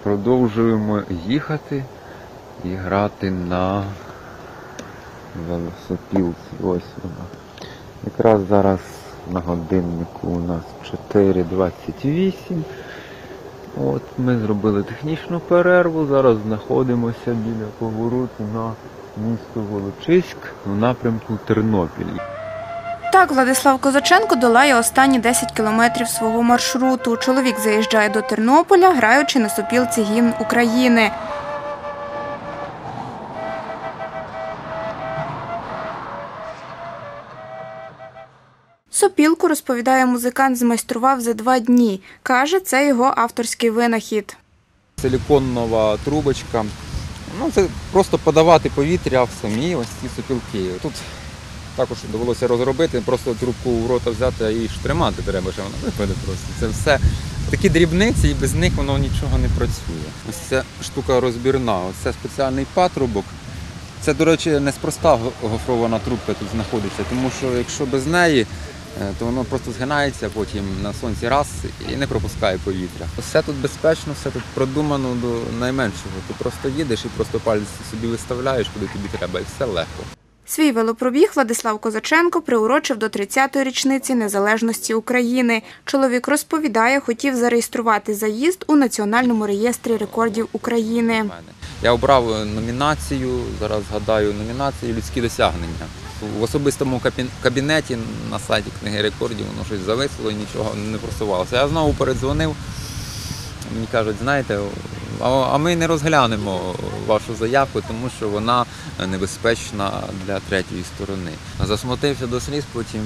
продовжуємо їхати і грати на велосипілці. Ось вона. Якраз зараз на годиннику у нас 4:28. От ми зробили технічну перерву, зараз знаходимося біля повороту на місто Волочиськ в напрямку Тернопіль. Так Владислав Козаченко долає останні 10 кілометрів свого маршруту. Чоловік заїжджає до Тернополя, граючи на сопілці гімн України. Сопілку, розповідає музикант, змайстрував за 2 дні. Каже, це його авторський винахід. Силіконова трубочка. Це просто подавати повітря в самі ось ці сопілки. Тут також довелося розробити, просто трубку в рота взяти і тримати треба, що вона випаде просто. Це все такі дрібниці, і без них воно нічого не працює. Ось ця штука розбірна, ось це спеціальний патрубок. Це, до речі, неспроста гофрована трубка тут знаходиться, тому що якщо без неї, то воно просто згинається потім на сонці раз і не пропускає повітря. Все тут безпечно, все тут продумано до найменшого. Ти просто їдеш і просто пальці собі виставляєш, куди тобі треба, і все легко. Свій велопробіг Владислав Козаченко приурочив до 30-ї річниці незалежності України. Чоловік розповідає, хотів зареєструвати заїзд у Національному реєстрі рекордів України. Я обрав номінацію, зараз згадаю номінацію «Людські досягнення». В особистому кабінеті на сайті Книги рекордів воно щось зависло і нічого не просувалося. Я знову передзвонив, мені кажуть, знаєте, а ми не розглянемо вашу заявку, тому що вона небезпечна для третьої сторони. Засмутився до сліз, потім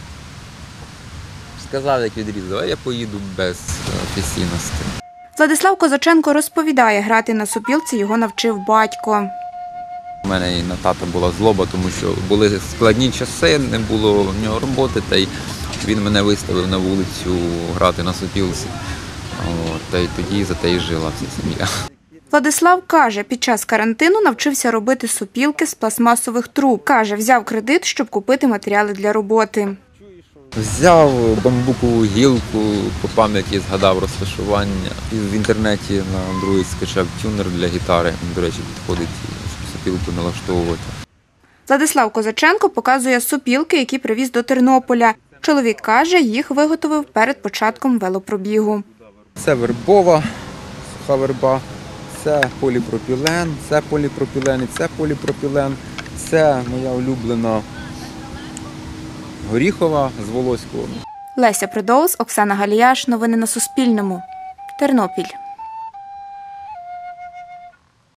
сказав, як відрізав, а я поїду без офіційності. Владислав Козаченко розповідає, грати на сопілці його навчив батько. У мене і на тата була злоба, тому що були складні часи, не було в нього роботи, та й він мене виставив на вулицю грати на сопілці. Та й тоді за те і жила вся сім'я. Владислав каже, під час карантину навчився робити сопілки з пластмасових труб. Каже, взяв кредит, щоб купити матеріали для роботи. Взяв бамбукову гілку, по пам'яті згадав розташування. І в інтернеті на Android скачав тюнер для гітари. До речі, підходить, щоб сопілку налаштовувати. Владислав Козаченко показує сопілки, які привіз до Тернополя. Чоловік каже, їх виготовив перед початком велопробігу. Це вербова, суха верба, це поліпропілен, це поліпропілен і це поліпропілен. Це моя улюблена горіхова з Волоського. Леся Придоус, Оксана Галіяш. Новини на Суспільному. Тернопіль.